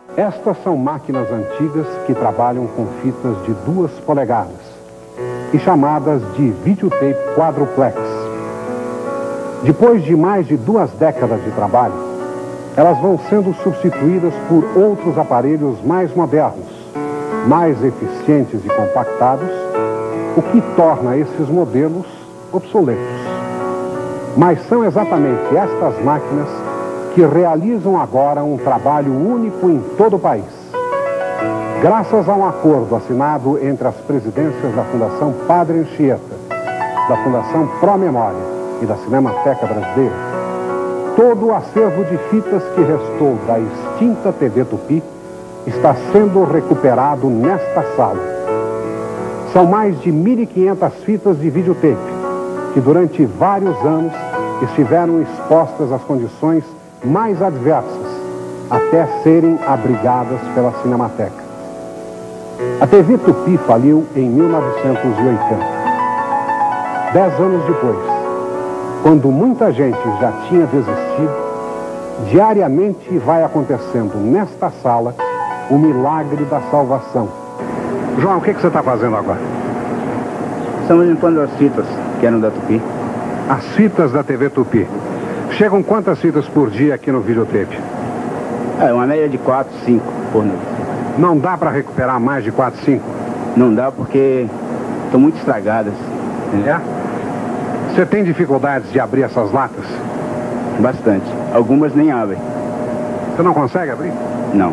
Estas são máquinas antigas que trabalham com fitas de 2 polegadas e chamadas de videotape quadruplex. Depois de mais de 2 décadas de trabalho, elas vão sendo substituídas por outros aparelhos mais modernos, mais eficientes e compactados, o que torna esses modelos obsoletos. Mas são exatamente estas máquinas que realizam agora um trabalho único em todo o país. Graças a um acordo assinado entre as presidências da Fundação Padre Anchieta, da Fundação Pro Memória e da Cinemateca Brasileira, todo o acervo de fitas que restou da extinta TV Tupi está sendo recuperado nesta sala. São mais de 1.500 fitas de videotape que durante vários anos estiveram expostas às condições mais adversas até serem abrigadas pela Cinemateca. A TV Tupi faliu em 1980. 10 anos depois, quando muita gente já tinha desistido, diariamente vai acontecendo nesta sala o milagre da salvação. João, o que você está fazendo agora? Estamos limpando as fitas que eram da Tupi. As fitas da TV Tupi. Chegam quantas fitas por dia aqui no videotape? Uma média de 4, 5 por noite. Não dá para recuperar mais de 4, 5? Não dá porque estão muito estragadas. É? Você tem dificuldades de abrir essas latas? Bastante. Algumas nem abrem. Você não consegue abrir? Não.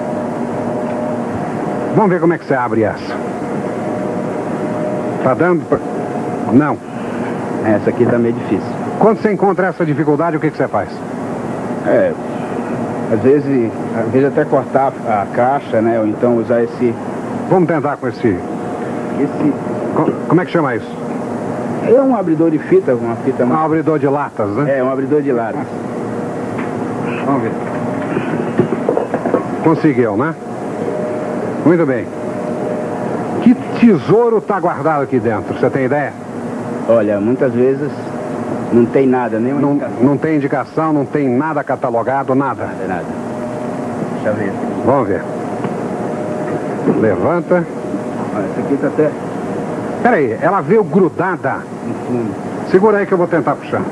Vamos ver como é que você abre essa. Tá dando pra... Não. Essa aqui tá meio difícil. Quando você encontra essa dificuldade, o que você faz? Às vezes até cortar a caixa, né? Ou então usar esse... Vamos tentar com esse... Como é que chama isso? É um abridor de fita, uma fita... Um abridor de latas, né? É, um abridor de latas. Vamos ver. Conseguiu, né? Muito bem. Que tesouro está guardado aqui dentro? Você tem ideia? Olha, muitas vezes não tem nada, nenhuma indicação. Não tem indicação, não tem nada catalogado, nada. Nada. Deixa eu ver. Vamos ver. Levanta. Olha, essa aqui tá até... Peraí, ela veio grudada. No fundo. Segura aí que eu vou tentar puxar.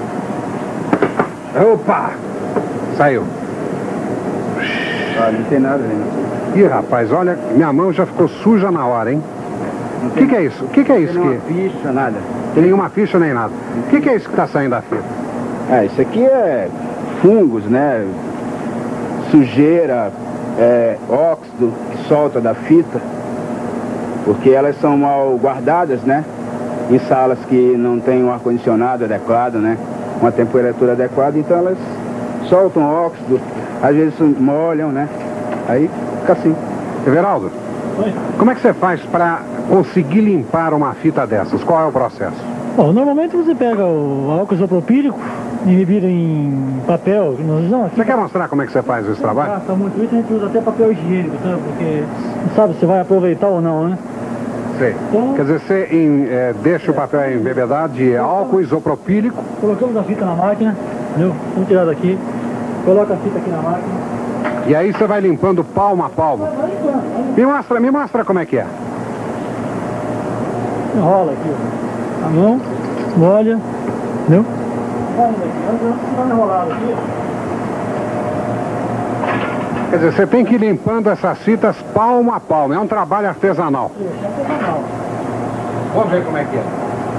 Opa! Saiu. Olha, não tem nada, né? Ih, rapaz, olha, minha mão já ficou suja na hora, hein? O que é isso? O que é isso? Não tem nenhuma ficha, nada. Tem nenhuma ficha nem nada. O que é isso que está saindo da fita? Isso aqui é fungos, né? Sujeira, óxido que solta da fita. Porque elas são mal guardadas, né? Em salas que não tem um ar-condicionado adequado, né? Uma temperatura adequada, então elas soltam óxido, às vezes molham, né? Aí fica assim. Everaldo, Oi? Como é que você faz para conseguir limpar uma fita dessas? Qual é o processo? Bom, normalmente você pega o álcool isopropílico e revira em papel. Nós usamos aqui. Você quer mostrar como é que você faz esse trabalho? Gasta muito isso, a gente usa até papel higiênico, sabe? Porque não sabe se vai aproveitar ou não, né? Sei. Então, Quer dizer, você deixa o papel embebedado de álcool isopropílico. colocamos a fita na máquina, entendeu? Vamos tirar daqui. Coloca a fita aqui na máquina. E aí você vai limpando palmo a palmo. Me mostra como é que é. Enrola aqui, ó. A mão, molha, entendeu? Vai enrolado aqui, Quer dizer, você tem que ir limpando essas fitas palmo a palmo. É um trabalho artesanal. ó. Isso, é artesanal. Vamos ver como é que é.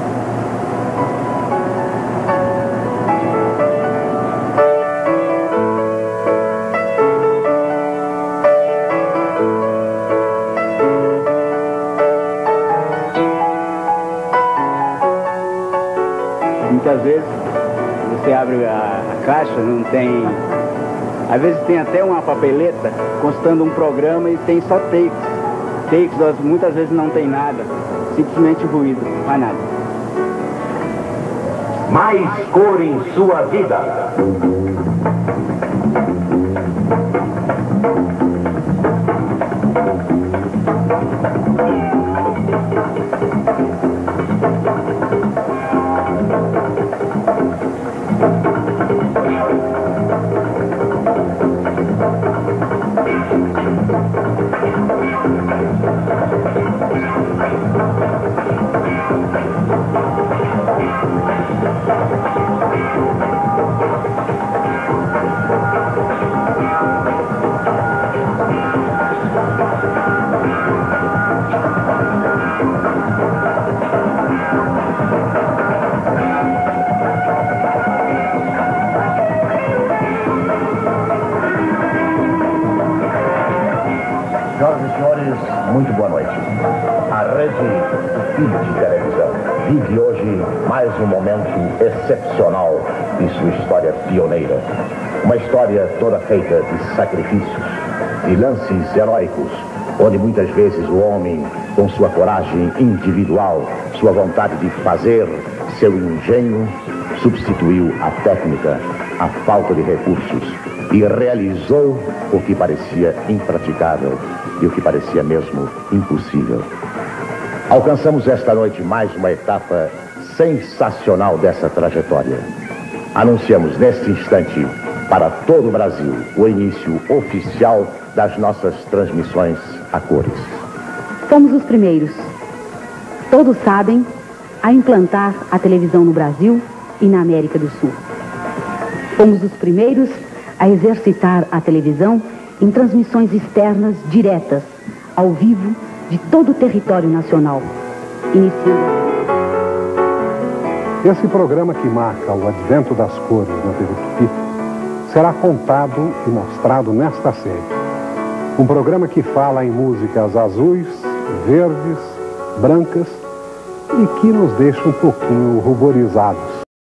Muitas vezes você abre a caixa, não tem... Às vezes tem até uma papeleta constando um programa e tem só takes. Takes, muitas vezes não tem nada. Simplesmente ruído, mais nada. Mais cor em sua vida. senhores, muito boa noite. A Rede Tupi de televisão vive hoje mais um momento excepcional em sua história pioneira. Uma história toda feita de sacrifícios e lances heróicos, onde muitas vezes o homem, com sua coragem individual, sua vontade de fazer, seu engenho, substituiu a técnica, a falta de recursos e realizou o que parecia impraticável e o que parecia mesmo impossível. Alcançamos esta noite mais uma etapa sensacional dessa trajetória. Anunciamos neste instante para todo o Brasil o início oficial das nossas transmissões a cores. Fomos os primeiros, todos sabem, a implantar a televisão no Brasil e na América do Sul. Fomos os primeiros a exercitar a televisão em transmissões externas diretas, ao vivo, de todo o território nacional. Iniciando... Esse programa que marca o advento das cores na TV Tupi será contado e mostrado nesta série. Um programa que fala em músicas azuis, verdes, brancas e que nos deixa um pouquinho ruborizados.